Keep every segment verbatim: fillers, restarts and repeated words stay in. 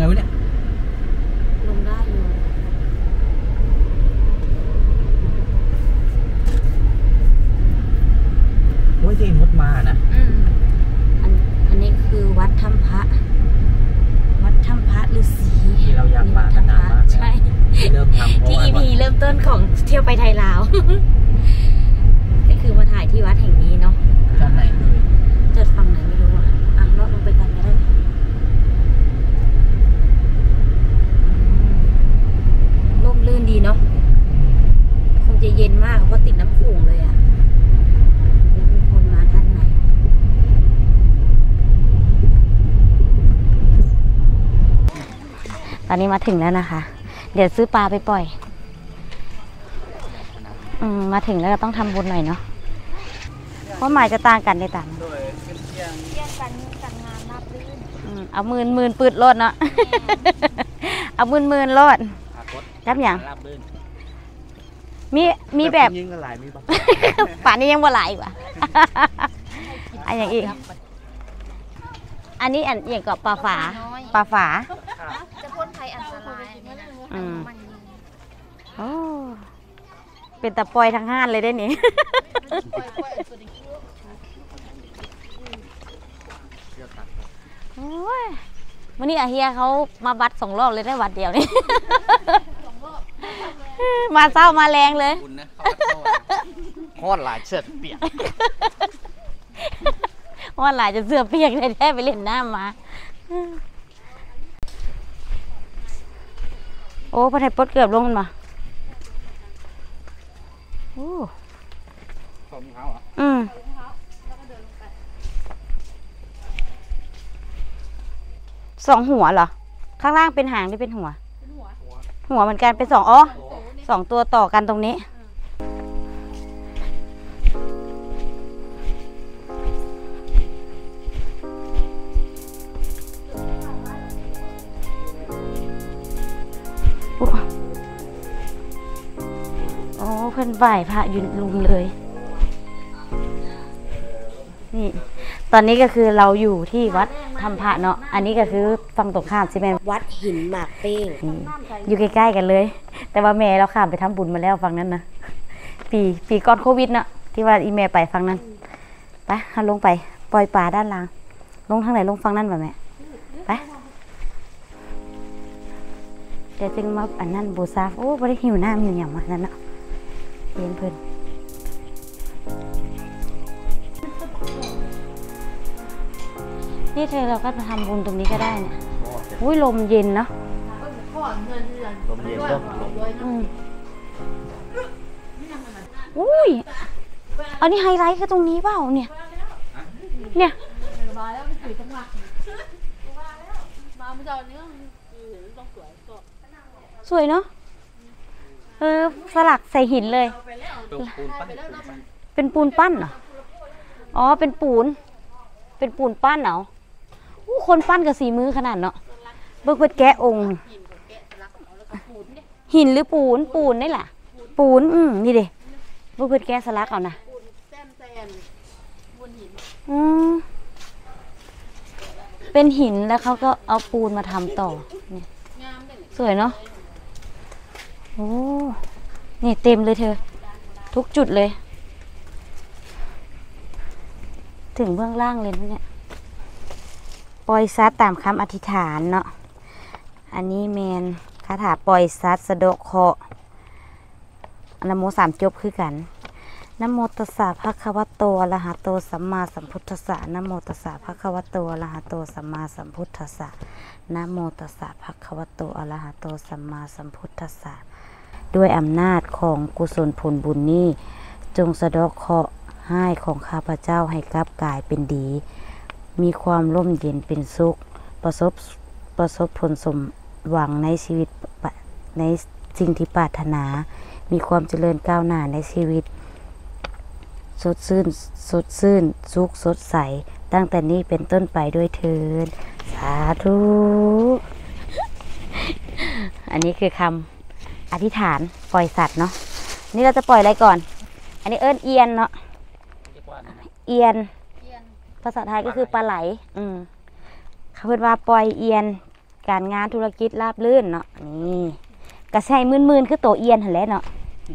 วะเนี่ยลงได้อยู่โอ้ยเจนมดมานะอืมอันอันนี้คือวัดถ้ำพระวัดถ้ำพระฤาษีที่เราอยากมากันนานมากใช่ที่เริ่มทำที่ อี พี เริ่มต้นของเที่ยวไปไทยลาวก็คือมาถ่ายที่วัดแห่งนี้เนาะจอดไหนเลยจอดฝั่งไหนไม่รู้อ่ะอ่ะเลาะลงไปกันก็ได้ร่มรื่นดีเนาะคงจะเย็นมากเพราะติดน้ำโขงเลยอ่ะคนมาด้านในตอนนี้มาถึงแล้วนะคะเดี๋ยวซื้อปลาไปปล่อยอืมมาถึงแล้วก็ต้องทำบุญหน่อยเนาะเพราะหมายจะต่างกันในต่างเที่ยงกันกันงานรับลื่นเอาหมื่นหมื่นปืดรถเนาะเอาหมื่นหมื่นรถรับอย่างมีมีแบบป่านนี้ยังบ่หลายกว่าอันอย่างอีกอันนี้อันอย่างกับปลาฝาปลาฝาจะพ่นภัยอันตรายอันนี้นะอืมโอ้เป็นตะปอยทั้งห้านเลยได้นี่โอ้ยวันนี้อาเฮียเขามาวัดสองรอบเลยได้วัดเดียวนี่มาเศร้ามาแรงเลยฮอดหลายเสื้อเปียกฮอดหลายจะเสื้อเปียกเลยแท้ไปเล่นน้ำมาโอ้พระไทยปดเกือบลงกันมาโอ้สองเท้าอ่ะอืมสองหัวเหรอข้างล่างเป็นหางหรือเป็นหัวหัวเหมือนกันเป็นสองอ๋อสองตัวต่อกันตรงนี้โอ้เพื่อนบ่ายพระยืนลุมเลยนี่ตอนนี้ก็คือเราอยู่ที่วัดธรรมพระเนาะอันนี้ก็คือฝั่งตรงข้ามใช่ไหมวัดหินหมากเป้งอยู่ใกล้ๆกันเลยแต่ว่าแม่เราข้ามไปทำบุญมาแล้วฝั่งนั้นนะปีปีก่อนโควิดเนาะที่ว่าอีแม่ไปฝั่งนั้นไปเอาลงไปปล่อยปลาด้านล่างลงทางไหนลงฝั่งนั้นป่ะแม่ไปเดี๋ยวจึงมาอันนั้นบูซาโอ้ไม่ได้หิวน้ำหิวอย่างมานั่นเนาะเย็นเพิ่นนี่เธอเราก็มาทำบุญตรงนี้ก็ได้เนี่ยอุ้ยลมเย็นเนาะลมเย็นก็ลมอุ้ยอันนี้ไฮไลท์คือตรงนี้เปล่าเนี่ยเนี่ยสวยเนาะเออสลักใส่หินเลยเป็นปูนปั้นเหรออ๋อเป็นปูนเป็นปูนปั้นเหรอคนปั้นกับสีมือขนาดเนาะเบิกเบิดแกะองค์หินหรือปูนปูนนี่แหละปูนอืมนี่เด้เบิกเบิดแกะสลักเอานะอืมเป็นหินแล้วเขาก็เอาปูนมาทำต่อเนี่ยสวยเนาะโอ้นี่เต็มเลยเธอทุกจุดเลยถึงเบื้องล่างเลยเนี่ยปล่อยซัดตามคำอธิษฐานเนาะอันนี้แมนคาถาปล่อยซัดสะดอกเคาะนะโมสามจบคือกันนะโมตัสสะภะคะวะโตอะระหะโตสัมมาสัมพุทธัสสะนะโมตัสสะภะคะวะโตอะระหะโตสัมมาสัมพุทธัสสะนะโมตัสสะภะคะวะโตอะระหะโตสัมมาสัมพุทธัสสะด้วยอำนาจของกุศลผลบุญนี้จงสะดอกเคราะห์ให้ของข้าพเจ้าให้กลับกลายเป็นดีมีความร่มเย็นเป็นสุขประสบประสบผลสมหวังในชีวิตในสิ่งที่ปรารถนามีความเจริญก้าวหน้าในชีวิตสดชื่นสดชื่นสุขสดใสตั้งแต่นี้เป็นต้นไปด้วยเถิดสาธุอันนี้คือคำอธิษฐานปล่อยสัตว์เนาะนี่เราจะปล่อยอะไรก่อนอันนี้เอิ้นเอียนเนาะเอียนภาษาไทยก็คือปลาไหลอืมเขาพูดว่าปล่อยเอียนการงานธุรกิจราบรื่นเนาะนี่กระใช่มืนๆคือโตเอียนหั่นแหละเนาะ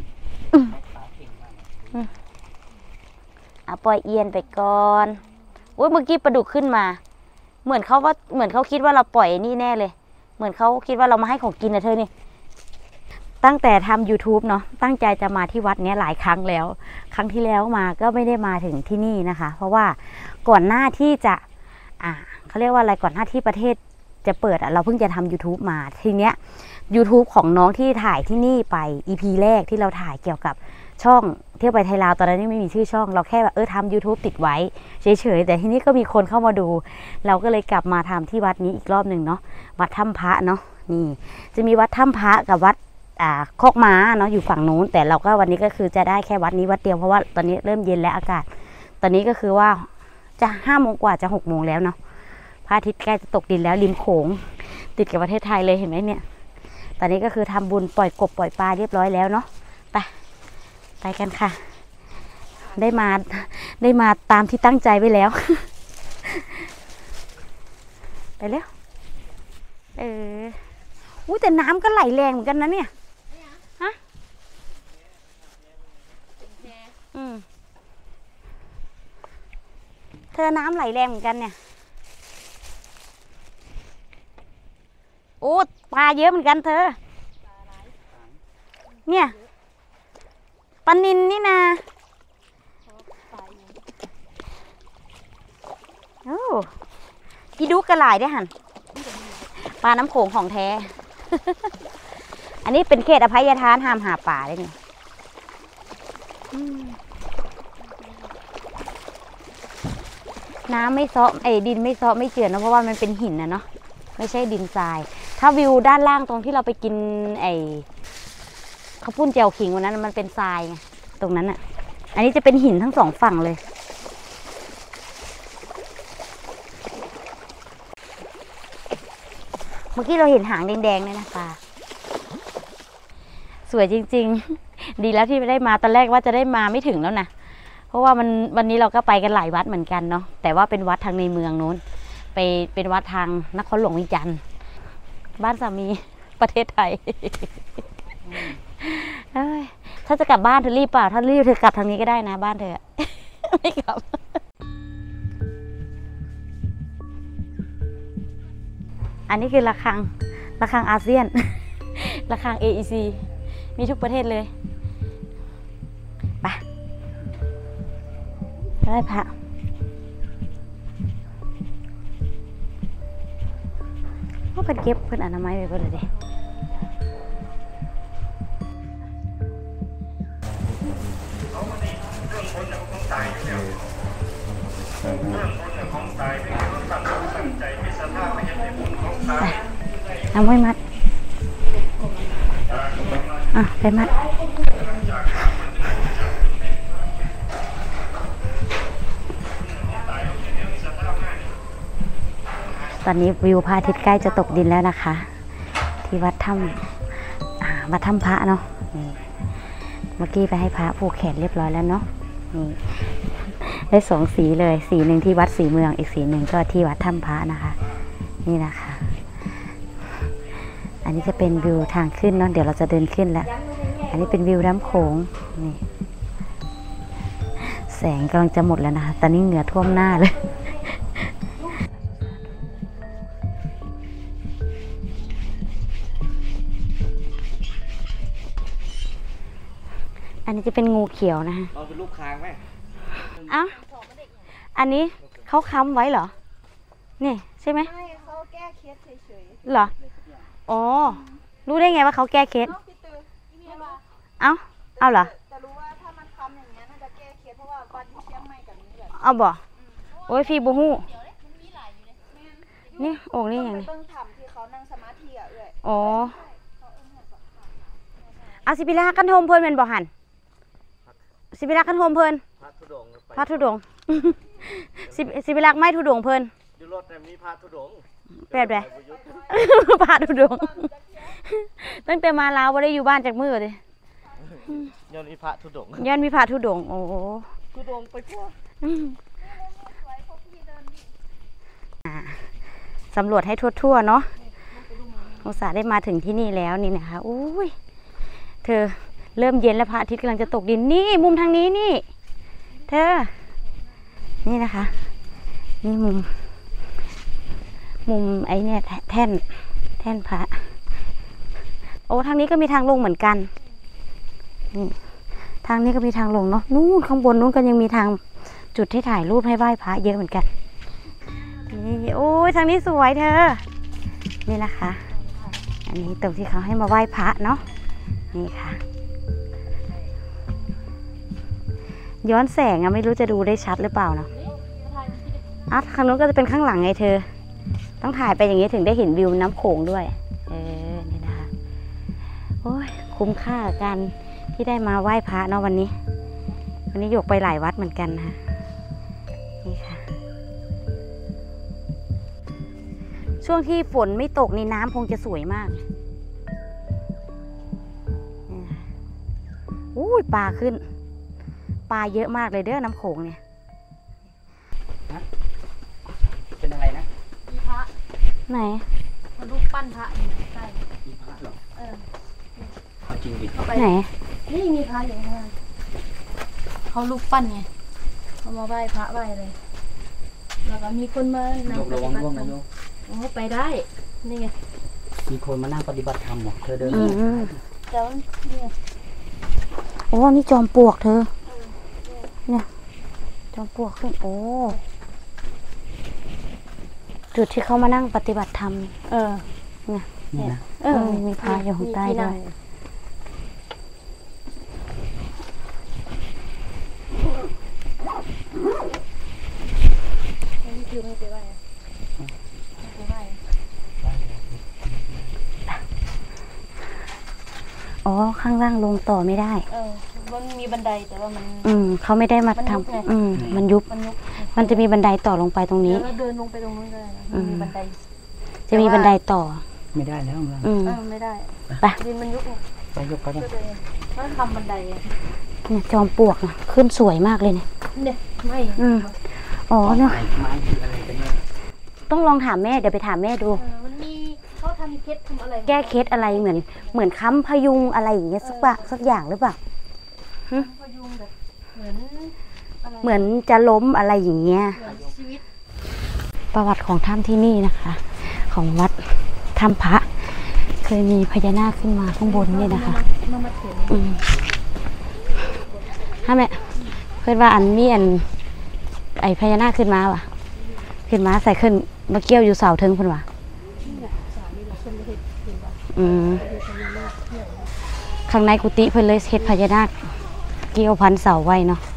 เอาปล่อยเอียนไปก่อนอุ้ยเมื่อกี้ปลาดุกขึ้นมาเหมือนเขาว่าเหมือนเขาคิดว่าเราปล่อยนี่แน่เลยเหมือนเขาคิดว่าเรามาให้ของกินนะเธอนี่ตั้งแต่ทำ ยูทูบ เนาะตั้งใจจะมาที่วัดเนี้ยหลายครั้งแล้วครั้งที่แล้วมาก็ไม่ได้มาถึงที่นี่นะคะเพราะว่าก่อนหน้าที่จะอ่าเขาเรียกว่าอะไรก่อนหน้าที่ประเทศจะเปิดอ่ะเราเพิ่งจะทำ ยูทูบ มาทีเนี้ย ยูทูบ ของน้องที่ถ่ายที่นี่ไป อี พี แรกที่เราถ่ายเกี่ยวกับช่องเที่ยวไปไทยลาวตอนนั้นยังไม่มีชื่อช่องเราแค่แบบเออทำ ยูทูบ ติดไว้เฉยๆแต่ทีนี้ก็มีคนเข้ามาดูเราก็เลยกลับมาทำที่วัดนี้อีกรอบหนึ่งเนาะวัดถ้ำพระเนาะนี่จะมีวัดถ้ำพระกับวัดอ่าโคกม้าเนาะอยู่ฝั่งนู้นแต่เราก็วันนี้ก็คือจะได้แค่วัดนี้วัดเดียวเพราะว่าตอนนี้เริ่มเย็นแล้วอากาศตอนนี้ก็คือว่าจะห้าโมงกว่าจะหกโมงแล้วเนาะพระอาทิตย์ใกล้จะตกดินแล้วริมโขงติดกับประเทศไทยเลยเห็นไหมเนี่ยตอนนี้ก็คือทำบุญปล่อยกบปล่อยปลาเรียบร้อยแล้วเนาะไปไปกันค่ะได้มาได้มาตามที่ตั้งใจไว้แล้ว ไปแล้วเอออู้แต่น้ำก็ไหลแรงเหมือนกันนะเนี่ยฮะอืมเธอน้ำไหลแรงเหมือนกันเนี่ยโอ้ปลาเยอะเหมือนกันเธอเนี่ยปลานิลนี่นะโอ้พี่ดูกระหลายได้หันปลาน้ำโขงของแท้ อันนี้เป็นเขตอภัยทานห้ามหาป่าเลยนี่น้ำไม่ซ้อไอ้ดินไม่ซ้อไม่เจือนนะเพราะว่ามันเป็นหินนะเนาะไม่ใช่ดินทรายถ้าวิวด้านล่างตรงที่เราไปกินไอ้ข้าวปุ้นเจียวขิงวันนั้นมันเป็นทรายไงตรงนั้นอ่ะอันนี้จะเป็นหินทั้งสองฝั่งเลยเมื่อกี้เราเห็นหางแดงๆเลยนะปลาสวยจริงๆดีแล้วที่ได้มาตอนแรกว่าจะได้มาไม่ถึงแล้วนะเพราะว่ามันวันนี้เราก็ไปกันหลายวัดเหมือนกันเนาะแต่ว่าเป็นวัดทางในเมืองนู้นไปเป็นวัดทางนครหลวงวิจันทร์บ้านสามีประเทศไทย ถ้าจะกลับบ้านเธอรีบเปล่าถ้ารีบเธอกลับทางนี้ก็ได้นะบ้านเธอ ไม่กลับ อันนี้คือระฆังระฆังอาเซียน ระฆัง เอ อี ซี มีทุกประเทศเลยไปได้พระว่าเพิ่นเก็บเพิ่นอนามัยไว้บ่เลยเด้เอาไว้มัดอ่ะไปมัดตอนนี้วิวพระอาทิตย์ใกล้จะตกดินแล้วนะคะที่วัดถ้ำวัดถ้ำพระเนาะเมื่อกี้ไปให้พระผูกแขนเรียบร้อยแล้วเนาะนี่ได้สองสีเลยสีหนึ่งที่วัดศรีเมืองอีกสีหนึ่งก็ที่วัดถ้ำพระนะคะนี่นะคะอันนี้จะเป็นวิวทางขึ้นเนาะเดี๋ยวเราจะเดินขึ้นแล้วอันนี้เป็นวิวน้ำโขงนี่แสงกำลังจะหมดแล้วนะคะตอนนี้เหงื่อท่วมหน้าเลยอันนี้จะเป็นงูเขียวนะคะเราเป็นลูกค้างไหมอ้าวอันนี้เขาค้ำไว้เหรอนี่ใช่ไหมไม่เขาแก้เคสเฉยๆเหรออ๋อรู้ได้ไงว่าเขาแก้เคสเอ้าเอาเหรอแต่รู้ว่าถ้ามันค้ำอย่างเงี้ยน่าจะแก้เคสเพราะว่าบ้านที่เชียงใหม่กับนี้แบบเอาบ่โอ้ยฟีบูฮู้นี่โอ่งนี่อย่างนี้เบิ่งทำที่เขานั่งสมาธิอ่ะเอ้ยอ๋อเอาสิบิลากันโฮมเพิ่นเป็นบ่หันสิบิลากันโฮมเพิ่นพระธุดงค์พระธุดงค์สิสิบิลาไม่ธุดงค์เพิ่นอยู่รถแต่มีพระธุดงค์แบบใดพระธุดงค์ตั้งแต่มาลาวบ่ได้อยู่บ้านจากมื้อเลยย้อนมีพระธุดงค์ย้อนมีพระธุดงค์โอ้ธุดงค์ไปทั่วสำรวจให้ทั่วๆเนาะอุตส่าห์ได้มาถึงที่นี่แล้วนี่นะคะอุ้ยเธอเริ่มเย็นแล้วพระอาทิตย์กำลังจะตกดินนี่มุมทางนี้นี่ เธอ นี่นะคะ นี่มุม มุมไอเนี่ยแท่นแท่นพระโอ้ทางนี้ก็มีทางลงเหมือนกันนี่ทางนี้ก็มีทางลงเนาะนู่นข้างบนนู้นก็ยังมีทางจุดที่ถ่ายรูปให้ไหว้พระเยอะเหมือนกันนี่โอ้ยทางนี้สวยเธอนี่นะคะ อันนี้ตรงที่เขาให้มาไหว้พระเนาะนี่ค่ะย้อนแสงอะไม่รู้จะดูได้ชัดหรือเปล่าเนาะอ่ะข้างนู้นก็จะเป็นข้างหลังไงเธอต้องถ่ายไปอย่างนี้ถึงได้เห็นวิวน้ำโขงด้วยเออนี่นะคะโอ้ยคุ้มค่ากับการที่ได้มาไหว้พระเนาะวันนี้วันนี้หยกไปหลายวัดเหมือนกันนะนี่ค่ะช่วงที่ฝนไม่ตกนี่น้ำคงจะสวยมากอุ้ยปลาขึ้นปลาเยอะมากเลยเด้อน้ำโขงเนี่ยเป็นอะไรนะมีพระไหนมันรูปปั้นพระอยู่ใกล้มีพระเหรอเออเอาจริงดิเอาไปไหนนี่มีพระอยู่ข้างล่างเขารูปปั้นไงเขามาไหว้พระไหว้อะไรแล้วก็มีคนมานั่งยกประระวัติงบัติร่วงธรรนะมโยมโอ้ไปได้นี่ไงมีคนมานั่งปฏิบัติธรรมเหรอเธอเดินอืมแต่ว่าเนี่ยโอ้นี่จอมปลวกเธอเนี่ยจอมปลวกขึ้นโอ้จุดที่เขามานั่งปฏิบัติธรรมเออนี่นะเออมีพระอยู่ข้างใต้ด้วยนี่คือไม่ไปไหว้อะไม่ไปไหว้อ๋อข้างล่างลงต่อไม่ได้เออมันมีบันไดแต่ว่ามันอืมเขาไม่ได้มามันยุบไงทำอืมมันยุบมันยุบมันจะมีบันไดต่อลงไปตรงนี้แล้วเราเดินลงไปตรงนู้นก็ได้นะมันมีบันไดจะมีบันไดต่อไม่ได้แล้วเราอืมเออไม่ได้ไปดินมันยุบไงไปยกไปก็นะเลยต้องทำบันไดไงเนี่ยจอมปลวกนะขึ้นสวยมากเลยเนี่ยเนี่ยไม่อืมอ๋อเนี่ยไม้ไม้คืออะไรกันเนี่ยต้องลองถามแม่เดี๋ยวไปถามแม่ดูเออมันมีเขาทำเคล็ดทำอะไรแก้เคล็ดอะไรเหมือน เหมือนค้ำพยุงอะไรอย่างเงี้ยสักปะสักอย่างหรือเปล่าพยุงแบบเหมือนอะไรเหมือนจะล้มอะไรอย่างเงี้ยเหมือนชีวิตประวัติของถ้ำที่นี่นะคะ ของวัดถ้ำพระ เคยมีพญานาคขึ้นมาข้างบนนี่นะคะมามาถึงอืมฮะแม่เพื่อนว่าอันมีอันไอพญานาคขึ้นมาว่ะ ขึ้นมาใส่ขึ้นมาเกี่ยวอยู่เสาเทิงเพิ่นว่ะสามีเราคนเห็นเห็นว่าอืมเห็นพญานาคเที่ยวข้างในกุฏิเพิ่นเลยเฮ็ดพญานาคเกี่ยวพันเสาไว้เนาะ